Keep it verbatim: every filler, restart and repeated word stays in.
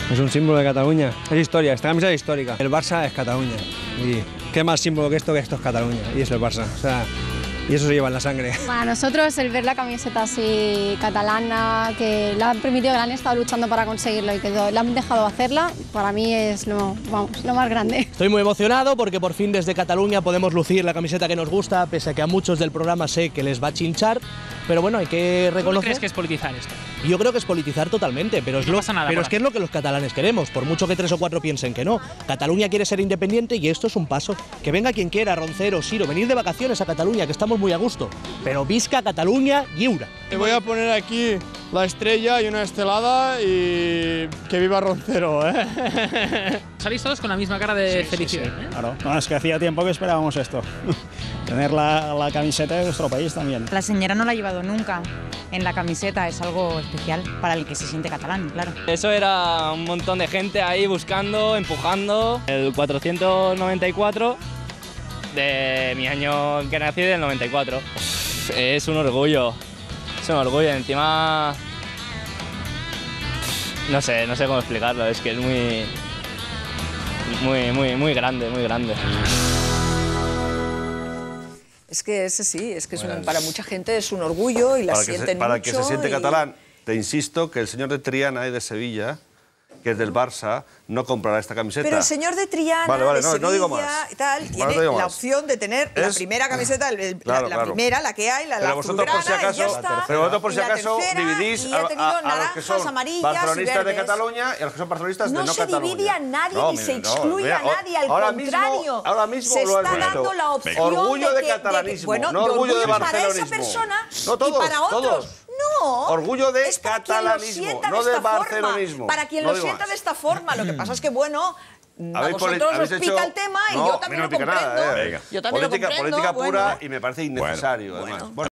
Es un símbolo de Cataluña. Es historia, esta camisa es histórica. El Barça es Cataluña. Y qué más símbolo que esto, que esto es Cataluña. Y es el Barça. O sea, y eso se lleva en la sangre. Para nosotros el ver la camiseta así catalana, que le han permitido, que le han estado luchando para conseguirlo y que le han dejado hacerla, para mí es lo, vamos, lo más grande. Estoy muy emocionado porque por fin desde Cataluña podemos lucir la camiseta que nos gusta, pese a que a muchos del programa sé que les va a chinchar, pero bueno, hay que reconocer... ¿Tú crees que es politizar esto? Yo creo que es politizar totalmente, pero, es, no lo, pasa nada, pero es que es lo que los catalanes queremos, por mucho que tres o cuatro piensen que no. Cataluña quiere ser independiente y esto es un paso. Que venga quien quiera, Roncero, Siro, venir de vacaciones a Cataluña, que estamos muy a gusto. Pero visca Cataluña, lliure. Te voy a poner aquí la estrella y una estelada y que viva Roncero, ¿eh? Salís todos con la misma cara de sí, felicidad. Sí, sí. ¿eh? Claro, no, es que hacía tiempo que esperábamos esto. Tener la, la camiseta de nuestro país también. La señora no la ha llevado nunca en la camiseta, es algo especial para el que se siente catalán, claro. Eso era un montón de gente ahí buscando, empujando. El cuatrocientos noventa y cuatro de mi año en que nací, del noventa y cuatro. Es un orgullo, es un orgullo. Encima, no sé, no sé cómo explicarlo, es que es muy, muy, muy, muy grande, muy grande. Es que ese sí, es que es un, para mucha gente es un orgullo y la para sienten que se, Para mucho que se siente y... catalán, te insisto que el señor de Triana y de Sevilla, que es del Barça, no comprará esta camiseta. Pero el señor de Triana, vale, vale, de no, Sevilla no digo más. y tal, Vale, tiene no digo la más. opción de tener la Es- primera camiseta, el- el- Claro, la, la claro. primera, la que hay, la, Pero la vosotros por si azulgrana, y ya acaso, está. pero vosotros por Y si la acaso tercera, dividís y a, ha tenido a- a los que naranjas, son amarillas y barcelonistas de verdes. Cataluña y a los que son barcelonistas No de no se Cataluña. divide a nadie No, ni mire, se no, excluye mira, a nadie, al ahora contrario. Mismo, ahora mismo se lo has está visto. dando la opción Orgullo de, de, que, de catalanismo, que, bueno, no orgullo de para esa barcelonismo. persona No todos, y para otros. todos. No, Orgullo de es para quien lo catalanismo, sienta no de de esta forma, barcelonismo. para quien No lo digo sienta más. de esta forma. Lo que pasa es que, bueno, a Habéis poli- vosotros os habéis pica hecho- el tema y No, yo a mí también no lo me pica comprendo. nada, eh. Yo también política, lo comprendo. política pura bueno. y me parece innecesario, además. Bueno.